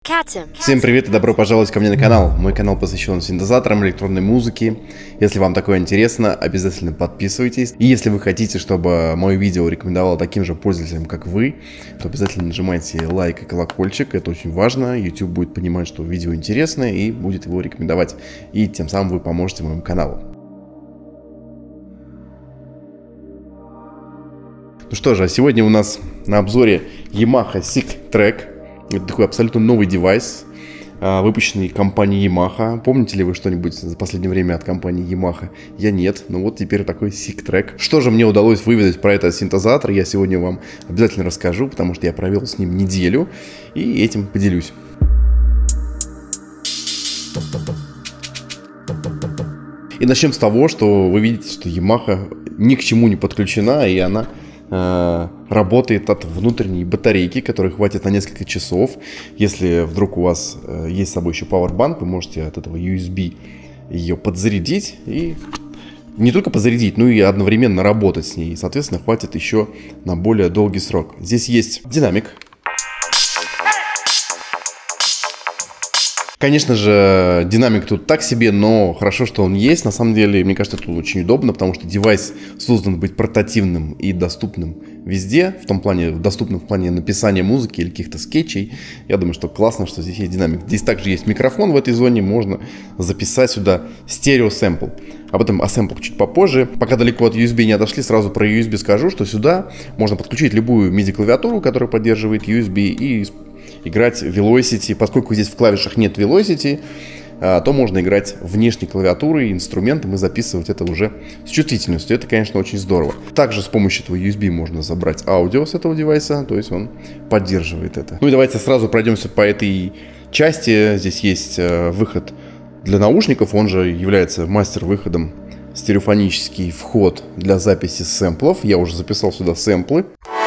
Всем привет и добро пожаловать ко мне на канал. Мой канал посвящен синтезаторам, электронной музыке. Если вам такое интересно, обязательно подписывайтесь. И если вы хотите, чтобы мое видео рекомендовало таким же пользователям, как вы, то обязательно нажимайте лайк и колокольчик. Это очень важно. YouTube будет понимать, что видео интересное и будет его рекомендовать. И тем самым вы поможете моему каналу. Ну что же, а сегодня у нас на обзоре Yamaha SICK Track. Это такой абсолютно новый девайс, выпущенный компанией Yamaha. Помните ли вы что-нибудь за последнее время от компании Yamaha? Я нет, но вот теперь такой SICK Track. Что же мне удалось выведать про этот синтезатор, я сегодня вам обязательно расскажу, потому что я провел с ним неделю и этим поделюсь. И начнем с того, что вы видите, что Yamaha ни к чему не подключена, и она работает от внутренней батарейки, которой хватит на несколько часов. Если вдруг у вас есть с собой еще Powerbank, вы можете от этого USB ее подзарядить и не только подзарядить, но и одновременно работать с ней. И, соответственно, хватит еще на более долгий срок. Здесь есть динамик. Конечно же, динамик тут так себе, но хорошо, что он есть. На самом деле, мне кажется, это очень удобно, потому что девайс создан быть портативным и доступным везде, в том плане, доступным в плане написания музыки или каких-то скетчей. Я думаю, что классно, что здесь есть динамик. Здесь также есть микрофон в этой зоне, можно записать сюда стереосэмпл. Об этом о сэмплах чуть попозже. Пока далеко от USB не отошли, сразу про USB скажу, что сюда можно подключить любую MIDI-клавиатуру, которая поддерживает USB, и играть Velocity. Поскольку здесь в клавишах нет Velocity, то можно играть внешней клавиатурой, инструментом и записывать это уже с чувствительностью. Это, конечно, очень здорово. Также с помощью этого USB можно забрать аудио с этого девайса, то есть он поддерживает это. Ну и давайте сразу пройдемся по этой части. Здесь есть выход для наушников, он же является мастер-выходом, стереофонический вход для записи сэмплов. Я уже записал сюда сэмплы.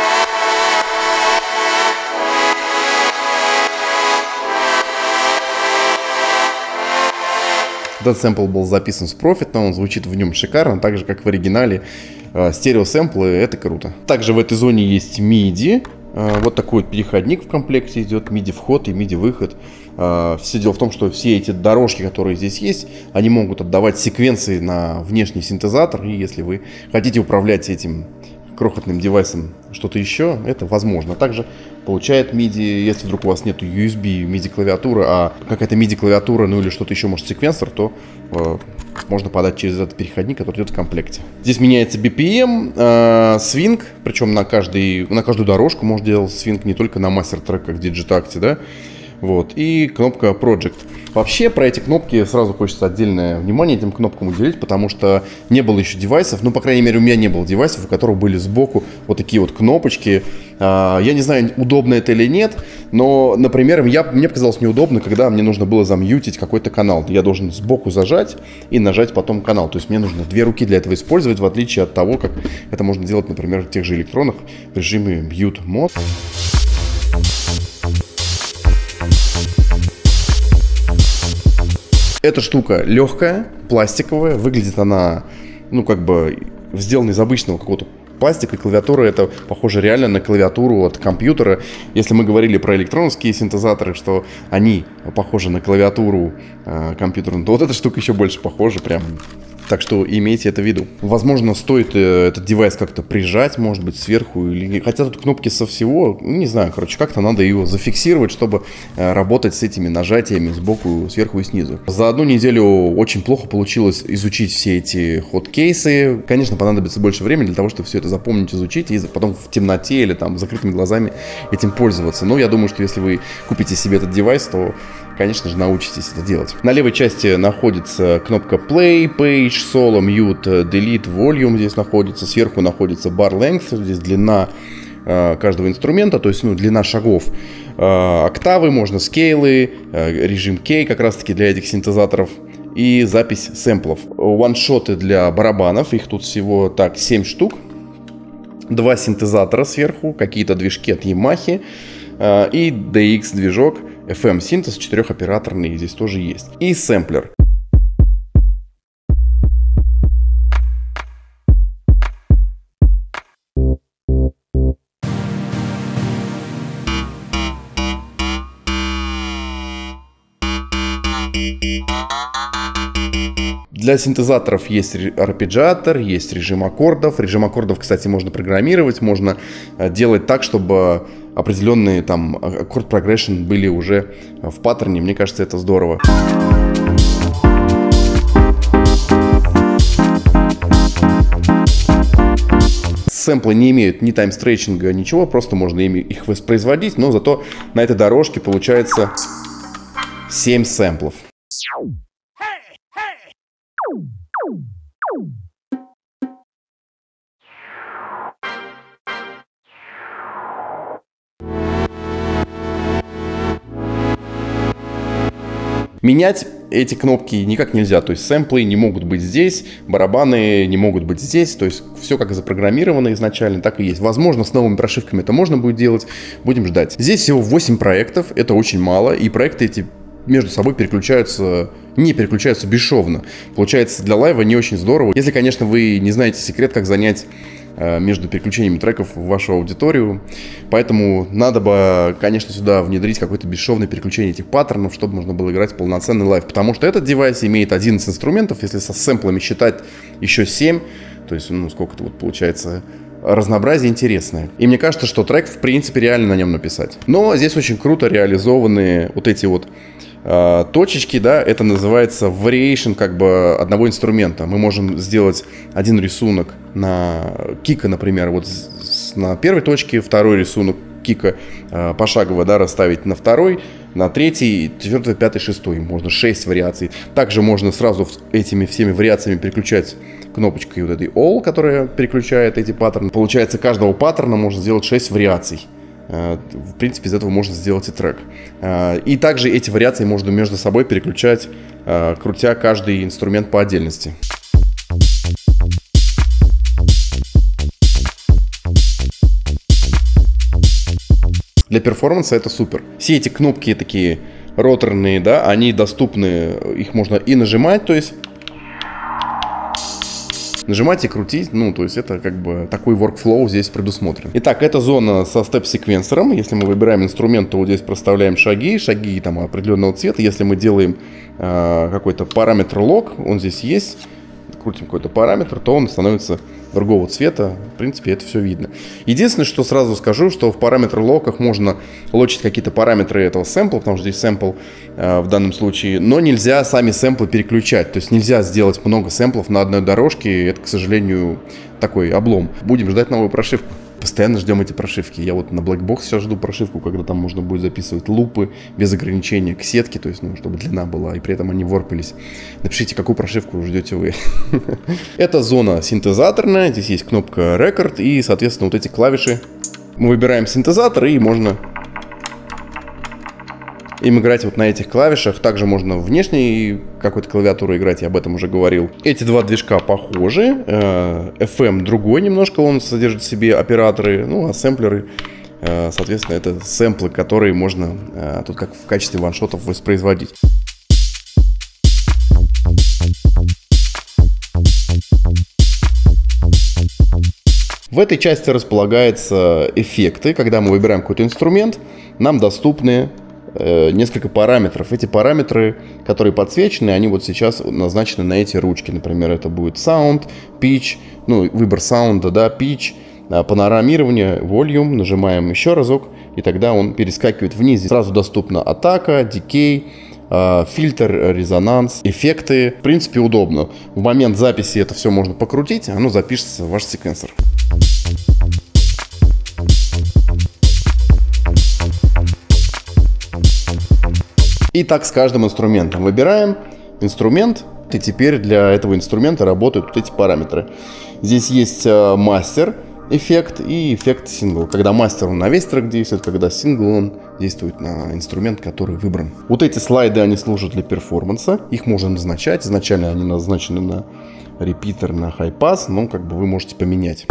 Этот сэмпл был записан с Profit, но он звучит в нем шикарно, так же, как в оригинале. Стереосэмплы — это круто. Также в этой зоне есть MIDI. Вот такой вот переходник в комплекте идет, MIDI-вход и MIDI-выход. Все дело в том, что все эти дорожки, которые здесь есть, они могут отдавать секвенции на внешний синтезатор. И если вы хотите управлять этим крохотным девайсом что-то еще, это возможно. Также получает MIDI, если вдруг у вас нет USB MIDI-клавиатуры, а какая-то MIDI-клавиатура, ну или что-то еще, может, секвенсор, то можно подать через этот переходник, который идет в комплекте. Здесь меняется BPM, свинг, причем на каждую дорожку можно делать свинг, не только на мастер-трек, как в Digitakt, да? Вот, и кнопка Project. Вообще, про эти кнопки сразу хочется отдельное внимание этим кнопкам уделить, потому что не было еще девайсов, ну, по крайней мере, у меня не было девайсов, у которых были сбоку вот такие вот кнопочки. Я не знаю, удобно это или нет, но, например, мне показалось неудобно, когда мне нужно было замьютить какой-то канал. Я должен сбоку зажать и нажать потом канал. То есть мне нужно две руки для этого использовать, в отличие от того, как это можно делать, например, в тех же электронах в режиме Mute Mode. Эта штука легкая, пластиковая, выглядит она, ну, как бы сделана из обычного какого-то пластика. Клавиатура — это похоже реально на клавиатуру от компьютера. Если мы говорили про электронские синтезаторы, что они похожи на клавиатуру компьютерную, то вот эта штука еще больше похожа прям. Так что имейте это в виду. Возможно, стоит этот девайс как-то прижать, может быть, сверху. Хотя тут кнопки со всего, не знаю, короче, как-то надо его зафиксировать, чтобы работать с этими нажатиями сбоку, сверху и снизу. За одну неделю очень плохо получилось изучить все эти ход-кейсы. Конечно, понадобится больше времени для того, чтобы все это запомнить, изучить, и потом в темноте или там закрытыми глазами этим пользоваться. Но я думаю, что если вы купите себе этот девайс, то, конечно же, научитесь это делать. На левой части находится кнопка Play, Page, Solo, Mute, Delete, Volume здесь находится. Сверху находится Bar Length, здесь длина каждого инструмента, то есть, ну, длина шагов. Октавы, можно скейлы, режим K как раз-таки для этих синтезаторов. И запись сэмплов. Ваншоты для барабанов, их тут всего так 7 штук. 2 синтезатора сверху, какие-то движки от Yamaha. И DX движок, FM синтез 4-операторный здесь тоже есть. И сэмплер. Для синтезаторов есть арпеджиатор, есть режим аккордов. Режим аккордов, кстати, можно программировать, можно делать так, чтобы определенные там аккорд прогрессион были уже в паттерне. Мне кажется, это здорово. Сэмплы не имеют ни таймстрейчинга, ничего, просто можно их воспроизводить, но зато на этой дорожке получается 7 сэмплов. Менять эти кнопки никак нельзя, то есть сэмплы не могут быть здесь, барабаны не могут быть здесь, то есть все как запрограммировано изначально, так и есть. Возможно, с новыми прошивками это можно будет делать, будем ждать. Здесь всего 8 проектов, это очень мало, и проекты эти между собой не переключаются бесшовно. Получается, для лайва не очень здорово. Если, конечно, вы не знаете секрет, как занять между переключениями треков в вашу аудиторию. Поэтому надо бы, конечно, сюда внедрить какое-то бесшовное переключение этих паттернов, чтобы можно было играть полноценный лайв. Потому что этот девайс имеет 11 инструментов, если со сэмплами считать еще 7, то есть, сколько-то вот получается... Разнообразие интересное. И мне кажется, что трек, в принципе, реально на нем написать. Но здесь очень круто реализованы вот эти вот точечки, да, это называется variation как бы одного инструмента. Мы можем сделать один рисунок на кика, например, вот на первой точке, второй рисунок кика пошагово, да, расставить на второй, на третий, четвертый, пятый, шестой. Можно 6 вариаций. Также можно сразу этими всеми вариациями переключать кнопочкой вот этой All, которая переключает эти паттерны. Получается, каждого паттерна можно сделать 6 вариаций. В принципе, из этого можно сделать и трек. И также эти вариации можно между собой переключать, крутя каждый инструмент по отдельности. Для перформанса это супер. Все эти кнопки такие роторные, да, они доступны, их можно и нажимать, то есть нажимать и крутить, то есть это как бы такой workflow здесь предусмотрен. Итак, это зона со степ-секвенсором. Если мы выбираем инструмент, то вот здесь проставляем шаги там определенного цвета. Если мы делаем какой-то параметр лог, он здесь есть, крутим какой-то параметр, то он становится другого цвета. В принципе, это все видно. Единственное, что сразу скажу, что в параметр локах можно лочить какие-то параметры этого сэмпла, потому что здесь сэмпл в данном случае, но нельзя сами сэмплы переключать. То есть нельзя сделать много сэмплов на одной дорожке. Это, к сожалению, такой облом. Будем ждать новую прошивку. Постоянно ждем эти прошивки. Я вот на Blackbox сейчас жду прошивку, когда там можно будет записывать лупы без ограничения к сетке, то есть, чтобы длина была, и при этом они ворпились. Напишите, какую прошивку ждете вы. Это зона синтезаторная, здесь есть кнопка Record, и, соответственно, вот эти клавиши. Мы выбираем синтезатор, и можно им играть вот на этих клавишах. Также можно внешней какой-то клавиатурой играть, я об этом уже говорил. Эти два движка похожи. FM другой немножко, он содержит в себе операторы, а сэмплеры, соответственно, это сэмплы, которые можно тут как в качестве ваншотов воспроизводить. В этой части располагаются эффекты. Когда мы выбираем какой-то инструмент, нам доступны несколько параметров. Эти параметры, которые подсвечены, они вот сейчас назначены на эти ручки. Например, это будет sound, pitch, выбор саунда, да, pitch, панорамирование, volume. Нажимаем еще разок, и тогда он перескакивает вниз. Сразу доступна атака, decay, фильтр, резонанс, эффекты. В принципе, удобно. В момент записи это все можно покрутить, оно запишется в ваш секвенсор. И так с каждым инструментом. Выбираем инструмент, и теперь для этого инструмента работают вот эти параметры. Здесь есть мастер эффект и эффект сингл. Когда мастер он на весь трек действует, когда сингл он действует на инструмент, который выбран. Вот эти слайды, они служат для перформанса. Их можно назначать. Изначально они назначены на репитер, на хай-пас, но как бы вы можете поменять.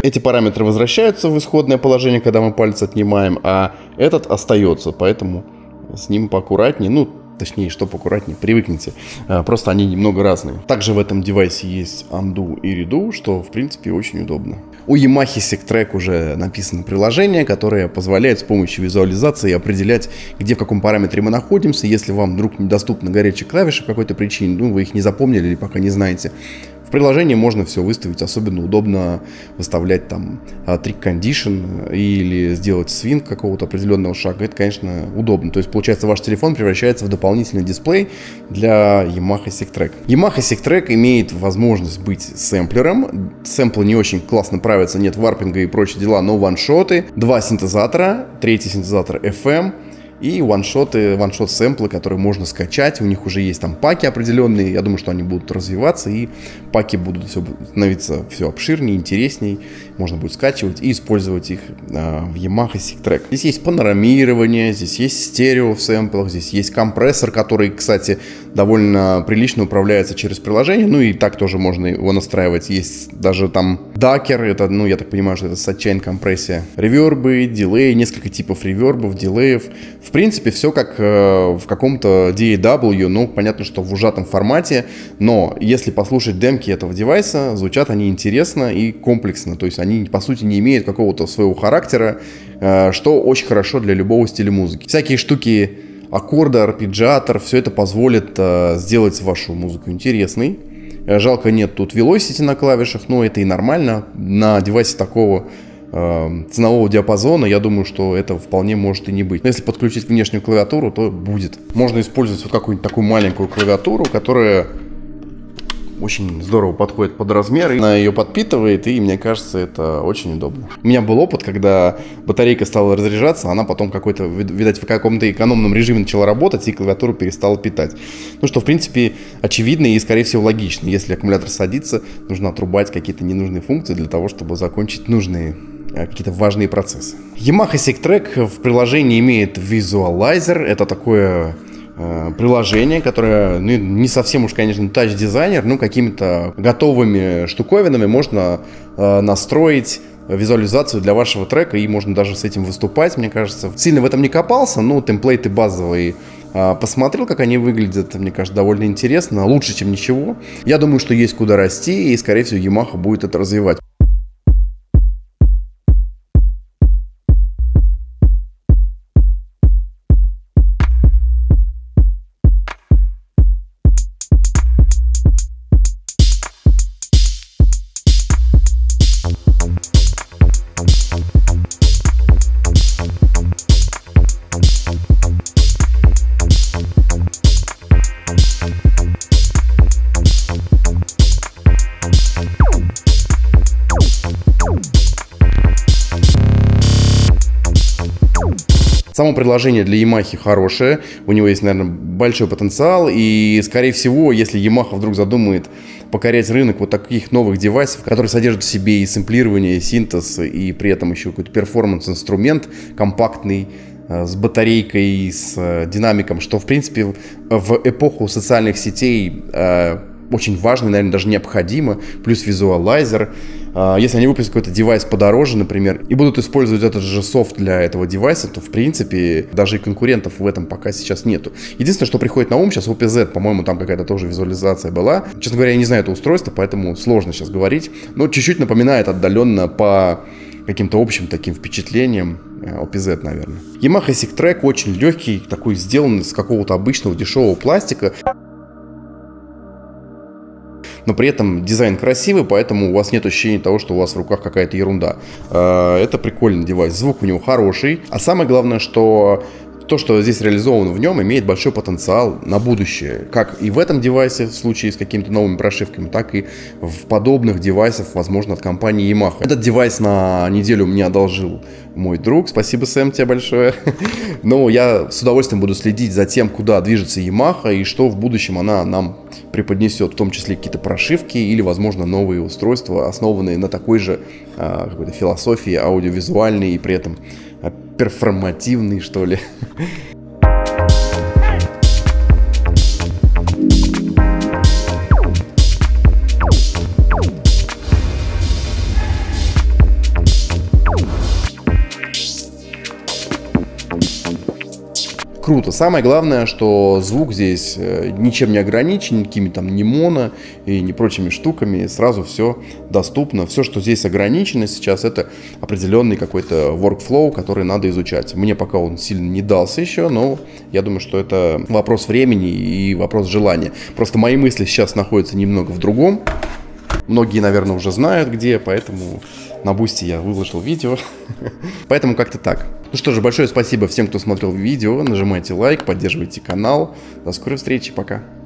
Эти параметры возвращаются в исходное положение, когда мы палец отнимаем, а этот остается, поэтому с ним поаккуратнее, ну, точнее, что поаккуратнее, привыкните. Просто они немного разные. Также в этом девайсе есть undo и redo, что, в принципе, очень удобно. У Yamaha Sectrack уже написано приложение, которое позволяет с помощью визуализации определять, где в каком параметре мы находимся. Если вам вдруг недоступны горячие клавиши по какой-то причине, ну, вы их не запомнили или пока не знаете, в приложении можно все выставить. Особенно удобно выставлять там trick condition или сделать свинг какого-то определенного шага. Это, конечно, удобно. То есть, получается, ваш телефон превращается в дополнительный дисплей для Yamaha Sectrack. Yamaha Sectrack имеет возможность быть сэмплером. Сэмплы не очень классно правятся, нет варпинга и прочие дела, но ваншоты. 2 синтезатора, третий синтезатор FM. И ваншот-сэмплы, которые можно скачать. У них уже есть там паки определенные. Я думаю, что они будут развиваться. И паки будут становиться все обширнее, интересней. Можно будет скачивать и использовать их в Yamaha Sectrack. Здесь есть панорамирование, здесь есть стерео в сэмплах, здесь есть компрессор, который, кстати, довольно прилично управляется через приложение. Ну и так тоже можно его настраивать. Есть даже там дакер. Это, ну, я так понимаю, что это sidechain компрессия. Ревербы, дилей, несколько типов ревербов, дилеев. В принципе, все как в каком-то DAW, ну, понятно, что в ужатом формате, но если послушать демки этого девайса, звучат они интересно и комплексно, то есть они, по сути, не имеют какого-то своего характера, что очень хорошо для любого стиля музыки. Всякие штуки, аккорды, арпеджиатор, все это позволит сделать вашу музыку интересной. Жалко, нет тут velocity на клавишах, но это и нормально. На девайсе такого ценового диапазона, я думаю, что это вполне может и не быть. Но если подключить внешнюю клавиатуру, то будет. Можно использовать вот какую-нибудь такую маленькую клавиатуру, которая очень здорово подходит под размер. Она ее подпитывает, и мне кажется, это очень удобно. У меня был опыт, когда батарейка стала разряжаться, она потом какой-то, видать, в каком-то экономном режиме начала работать, и клавиатуру перестала питать. Ну, что, в принципе, очевидно и, скорее всего, логично. Если аккумулятор садится, нужно отрубать какие-то ненужные функции для того, чтобы закончить нужные какие-то важные процессы. Yamaha Sectrack в приложении имеет Visualizer. Это такое приложение, которое, ну, не совсем уж, конечно, тач-дизайнер, но какими-то готовыми штуковинами можно настроить визуализацию для вашего трека, и можно даже с этим выступать, мне кажется. Сильно в этом не копался, но темплейты базовые посмотрел, как они выглядят, мне кажется, довольно интересно, лучше, чем ничего. Я думаю, что есть куда расти, и, скорее всего, Yamaha будет это развивать. Само приложение для Yamaha хорошее, у него есть, наверное, большой потенциал, и, скорее всего, если Yamaha вдруг задумает покорять рынок вот таких новых девайсов, которые содержат в себе и сэмплирование, и синтез, и при этом еще какой-то перформанс-инструмент компактный, с батарейкой, с динамиком, что, в принципе, в эпоху социальных сетей очень важно, наверное, даже необходимо, плюс визуалайзер. Если они выпустят какой-то девайс подороже, например, и будут использовать этот же софт для этого девайса, то, в принципе, даже и конкурентов в этом пока сейчас нету. Единственное, что приходит на ум, сейчас OPZ, по-моему, там какая-то тоже визуализация была. Честно говоря, я не знаю это устройство, поэтому сложно сейчас говорить, но чуть-чуть напоминает отдаленно по каким-то общим таким впечатлениям OPZ, наверное. Yamaha Sectrack очень легкий, такой сделан из какого-то обычного дешевого пластика. Но при этом дизайн красивый, поэтому у вас нет ощущения того, что у вас в руках какая-то ерунда. Это прикольный девайс, звук у него хороший. А самое главное, что то, что здесь реализовано в нем, имеет большой потенциал на будущее. Как и в этом девайсе, в случае с какими-то новыми прошивками, так и в подобных девайсах, возможно, от компании Yamaha. Этот девайс на неделю мне одолжил мой друг. Спасибо, Сэм, тебе большое. Но я с удовольствием буду следить за тем, куда движется Yamaha и что в будущем она нам преподнесет, в том числе какие-то прошивки или, возможно, новые устройства, основанные на такой же какой-то философии аудиовизуальной и при этом перформативный, что ли. круто. Самое главное, что звук здесь ничем не ограничен, никакими там ни моно и ни прочими штуками. Сразу все доступно. Все, что здесь ограничено сейчас, это определенный какой-то workflow, который надо изучать. Мне пока он сильно не дался еще, но я думаю, что это вопрос времени и вопрос желания. Просто мои мысли сейчас находятся немного в другом. Многие, наверное, уже знают где, поэтому на Бусти я выложил видео. Поэтому как-то так. Ну что же, большое спасибо всем, кто смотрел видео. Нажимайте лайк, поддерживайте канал. До скорой встречи, пока.